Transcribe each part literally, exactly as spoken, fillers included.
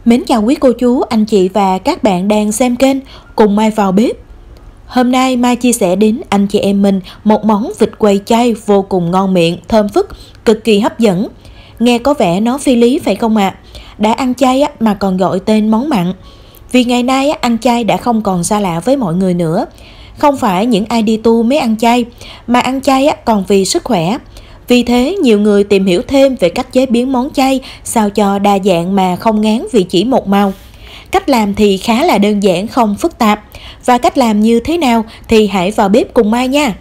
Mến chào quý cô chú, anh chị và các bạn đang xem kênh Cùng Mai vào bếp. Hôm nay Mai chia sẻ đến anh chị em mình một món vịt quay chay vô cùng ngon miệng, thơm phức, cực kỳ hấp dẫn. Nghe có vẻ nó phi lý phải không ạ? À? Đã ăn chay á, mà còn gọi tên món mặn. Vì ngày nay á, ăn chay đã không còn xa lạ với mọi người nữa. Không phải những ai đi tu mới ăn chay, mà ăn chay á, còn vì sức khỏe. Vì thế, nhiều người tìm hiểu thêm về cách chế biến món chay sao cho đa dạng mà không ngán vì chỉ một màu. Cách làm thì khá là đơn giản, không phức tạp. Và cách làm như thế nào thì hãy vào bếp cùng Mai nha.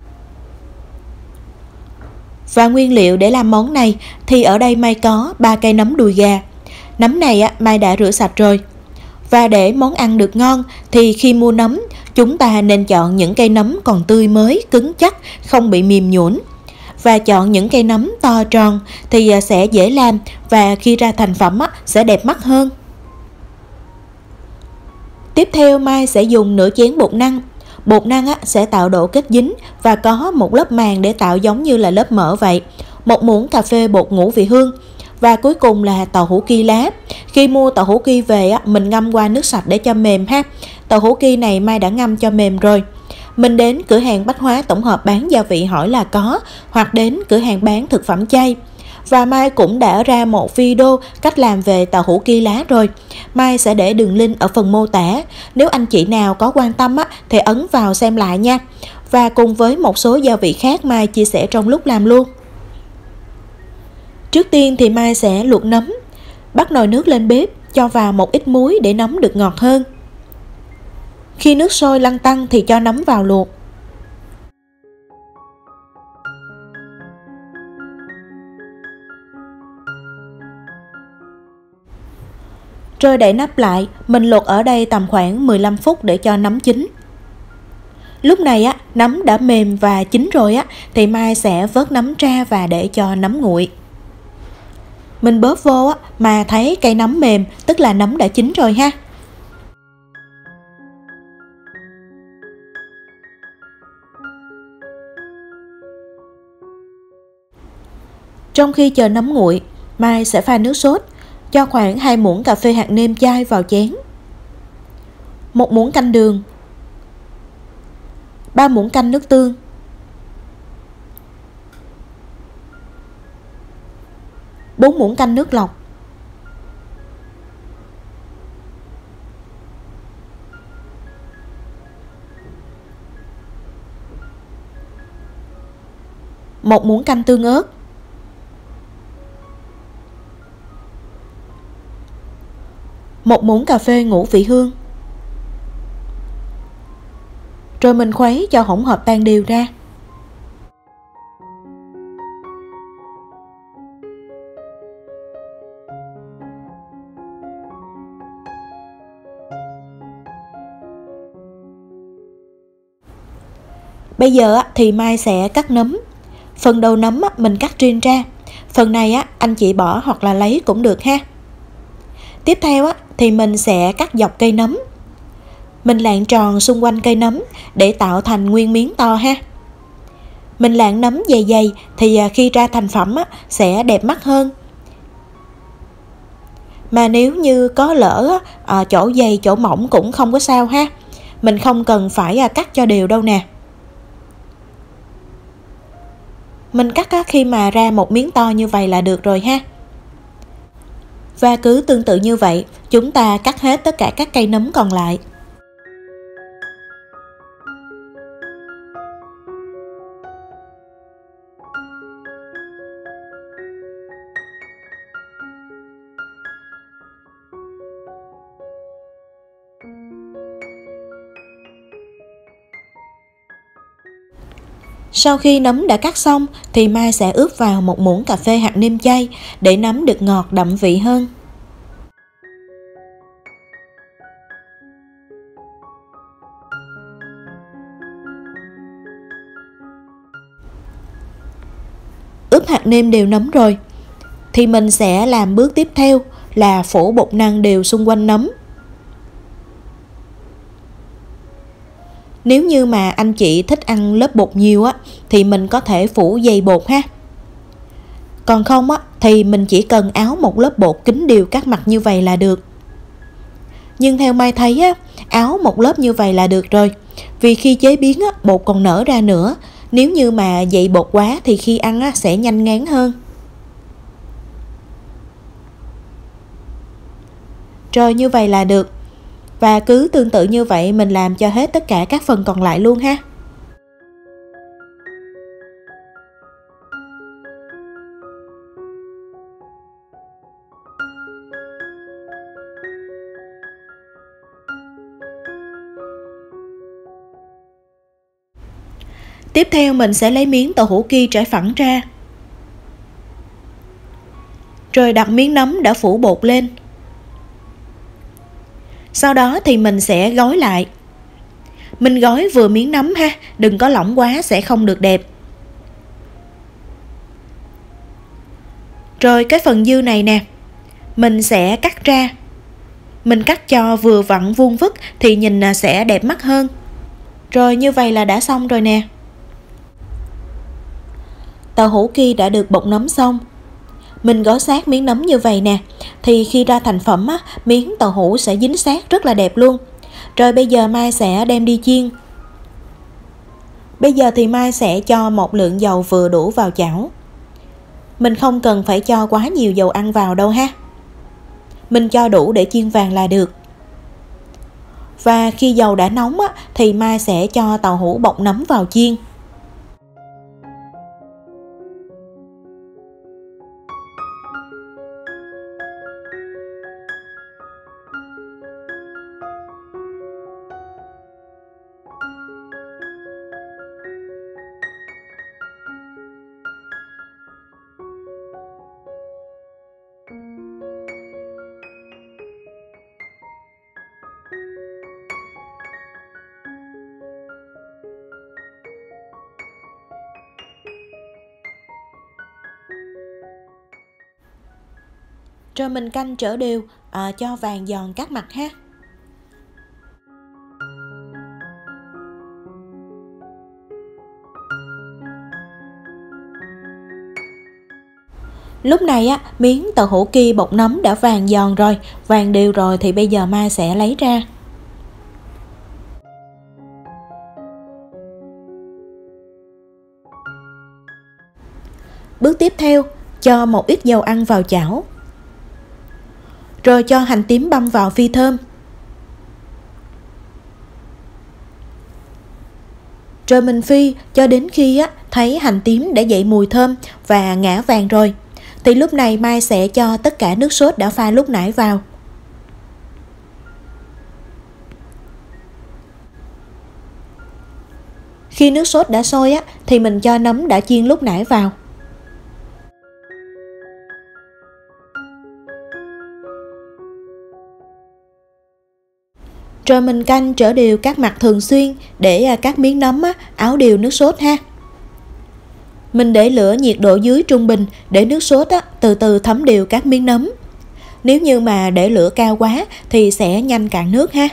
Và nguyên liệu để làm món này thì ở đây Mai có ba cây nấm đùi gà. Nấm này á, Mai đã rửa sạch rồi. Và để món ăn được ngon thì khi mua nấm, chúng ta nên chọn những cây nấm còn tươi mới, cứng chắc, không bị mềm nhũn. Và chọn những cây nấm to tròn thì sẽ dễ làm và khi ra thành phẩm sẽ đẹp mắt hơn. Tiếp theo Mai sẽ dùng nửa chén bột năng. Bột năng sẽ tạo độ kết dính và có một lớp màng để tạo giống như là lớp mỡ vậy. Một muỗng cà phê bột ngũ vị hương. Và cuối cùng là tàu hũ ki lá. Khi mua tàu hũ ki về mình ngâm qua nước sạch để cho mềm ha. Tàu hũ ki này Mai đã ngâm cho mềm rồi. Mình đến cửa hàng bách hóa tổng hợp bán gia vị hỏi là có, hoặc đến cửa hàng bán thực phẩm chay. Và Mai cũng đã ra một video cách làm về tàu hũ ki lá rồi. Mai sẽ để đường link ở phần mô tả. Nếu anh chị nào có quan tâm á, thì ấn vào xem lại nha. Và cùng với một số gia vị khác Mai chia sẻ trong lúc làm luôn. Trước tiên thì Mai sẽ luộc nấm. Bắt nồi nước lên bếp, cho vào một ít muối để nấm được ngọt hơn. Khi nước sôi lăn tăn thì cho nấm vào luộc. Rồi đậy nắp lại, mình luộc ở đây tầm khoảng mười lăm phút để cho nấm chín. Lúc này á, nấm đã mềm và chín rồi á, thì Mai sẽ vớt nấm ra và để cho nấm nguội. Mình bóp vô á, mà thấy cây nấm mềm, tức là nấm đã chín rồi ha. Trong khi chờ nấm nguội, Mai sẽ pha nước sốt, cho khoảng hai muỗng cà phê hạt nêm chai vào chén, một muỗng canh đường, ba muỗng canh nước tương, bốn muỗng canh nước lọc, một muỗng canh tương ớt, một muỗng cà phê ngũ vị hương. Rồi mình khuấy cho hỗn hợp tan đều ra. Bây giờ thì Mai sẽ cắt nấm. Phần đầu nấm mình cắt riêng ra. Phần này anh chị bỏ hoặc là lấy cũng được ha. Tiếp theo á, thì mình sẽ cắt dọc cây nấm. Mình lạng tròn xung quanh cây nấm để tạo thành nguyên miếng to ha. Mình lạng nấm dày dày thì khi ra thành phẩm á, sẽ đẹp mắt hơn. Mà nếu như có lỡ à, chỗ dày chỗ mỏng cũng không có sao ha. Mình không cần phải à, cắt cho đều đâu nè. Mình cắt á, khi mà ra một miếng to như vậy là được rồi ha. Và cứ tương tự như vậy, chúng ta cắt hết tất cả các cây nấm còn lại. Sau khi nấm đã cắt xong thì Mai sẽ ướp vào một muỗng cà phê hạt nêm chay để nấm được ngọt đậm vị hơn. Ướp hạt nêm đều nấm rồi thì mình sẽ làm bước tiếp theo là phủ bột năng đều xung quanh nấm. Nếu như mà anh chị thích ăn lớp bột nhiều á thì mình có thể phủ dày bột ha. Còn không á thì mình chỉ cần áo một lớp bột kín đều các mặt như vậy là được. Nhưng theo Mai thấy á, áo một lớp như vậy là được rồi. Vì khi chế biến á, bột còn nở ra nữa. Nếu như mà dậy bột quá thì khi ăn á, sẽ nhanh ngán hơn. Rồi như vậy là được. Và cứ tương tự như vậy mình làm cho hết tất cả các phần còn lại luôn ha. Tiếp theo mình sẽ lấy miếng tàu hũ ki trải phẳng ra. Rồi đặt miếng nấm đã phủ bột lên. Sau đó thì mình sẽ gói lại. Mình gói vừa miếng nấm ha, đừng có lỏng quá sẽ không được đẹp. Rồi cái phần dư này nè, mình sẽ cắt ra. Mình cắt cho vừa vặn vuông vức thì nhìn sẽ đẹp mắt hơn. Rồi như vậy là đã xong rồi nè. Tàu hũ ki đã được bột nấm xong. Mình gói sát miếng nấm như vậy nè, thì khi ra thành phẩm á, miếng tàu hũ sẽ dính sát rất là đẹp luôn. Rồi bây giờ Mai sẽ đem đi chiên. Bây giờ thì Mai sẽ cho một lượng dầu vừa đủ vào chảo. Mình không cần phải cho quá nhiều dầu ăn vào đâu ha. Mình cho đủ để chiên vàng là được. Và khi dầu đã nóng á, thì Mai sẽ cho tàu hũ bột nấm vào chiên. Rồi mình canh trở đều à, cho vàng giòn các mặt ha. Lúc này á, miếng tàu hũ ki bột nấm đã vàng giòn rồi, vàng đều rồi thì bây giờ Mai sẽ lấy ra. Bước tiếp theo, cho một ít dầu ăn vào chảo. Rồi cho hành tím băm vào phi thơm. Rồi mình phi cho đến khi á, thấy hành tím đã dậy mùi thơm và ngả vàng rồi. Thì lúc này Mai sẽ cho tất cả nước sốt đã pha lúc nãy vào. Khi nước sốt đã sôi á, thì mình cho nấm đã chiên lúc nãy vào. Rồi mình canh trở đều các mặt thường xuyên để các miếng nấm á, áo đều nước sốt ha. Mình để lửa nhiệt độ dưới trung bình để nước sốt á, từ từ thấm đều các miếng nấm. Nếu như mà để lửa cao quá thì sẽ nhanh cạn nước ha.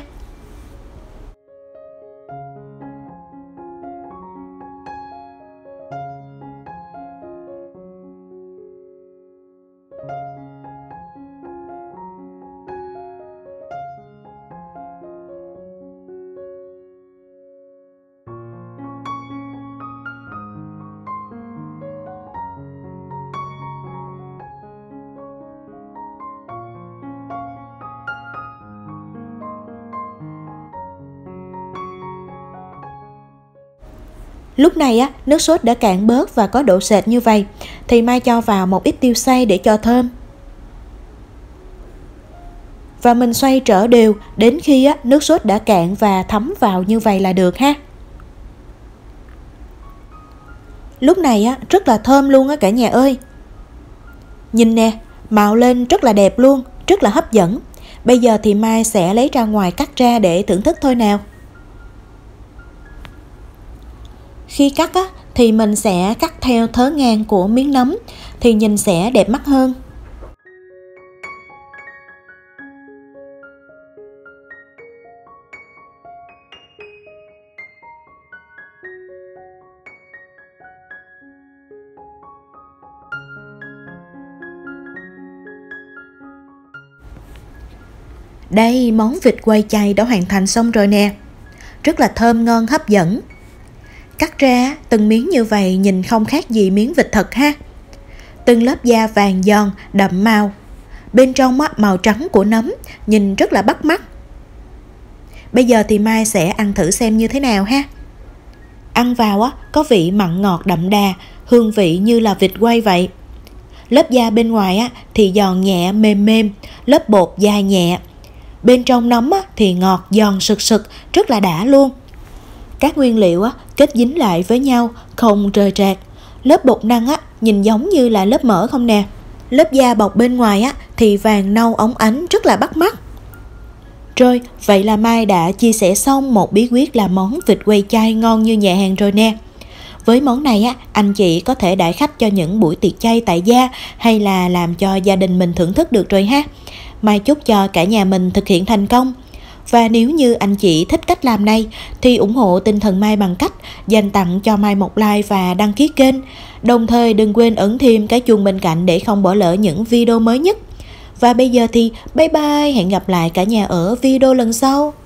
Lúc này á, nước sốt đã cạn bớt và có độ sệt như vậy thì Mai cho vào một ít tiêu xay để cho thơm. Và mình xoay trở đều đến khi á, nước sốt đã cạn và thấm vào như vậy là được ha. Lúc này á, rất là thơm luôn á cả nhà ơi. Nhìn nè, màu lên rất là đẹp luôn, rất là hấp dẫn. Bây giờ thì Mai sẽ lấy ra ngoài cắt ra để thưởng thức thôi nào. Khi cắt á, thì mình sẽ cắt theo thớ ngang của miếng nấm thì nhìn sẽ đẹp mắt hơn. Đây, món vịt quay chay đã hoàn thành xong rồi nè. Rất là thơm ngon hấp dẫn. Cắt ra từng miếng như vậy nhìn không khác gì miếng vịt thật ha. Từng lớp da vàng giòn, đậm màu. Bên trong á, màu trắng của nấm, nhìn rất là bắt mắt. Bây giờ thì Mai sẽ ăn thử xem như thế nào ha. Ăn vào á, có vị mặn ngọt đậm đà, hương vị như là vịt quay vậy. Lớp da bên ngoài á, thì giòn nhẹ mềm mềm, lớp bột dai nhẹ. Bên trong nấm á, thì ngọt giòn sực sực, rất là đã luôn. Các nguyên liệu á, kết dính lại với nhau, không rời rạc. Lớp bột năng á, nhìn giống như là lớp mỡ không nè. Lớp da bọc bên ngoài á, thì vàng nâu óng ánh, rất là bắt mắt. Rồi, vậy là Mai đã chia sẻ xong một bí quyết làm món vịt quay chay ngon như nhà hàng rồi nè. Với món này á, anh chị có thể đãi khách cho những buổi tiệc chay tại gia hay là làm cho gia đình mình thưởng thức được rồi ha. Mai chúc cho cả nhà mình thực hiện thành công. Và nếu như anh chị thích cách làm này thì ủng hộ tinh thần Mai bằng cách dành tặng cho Mai một like và đăng ký kênh. Đồng thời đừng quên ấn thêm cái chuông bên cạnh để không bỏ lỡ những video mới nhất. Và bây giờ thì bye bye, hẹn gặp lại cả nhà ở video lần sau.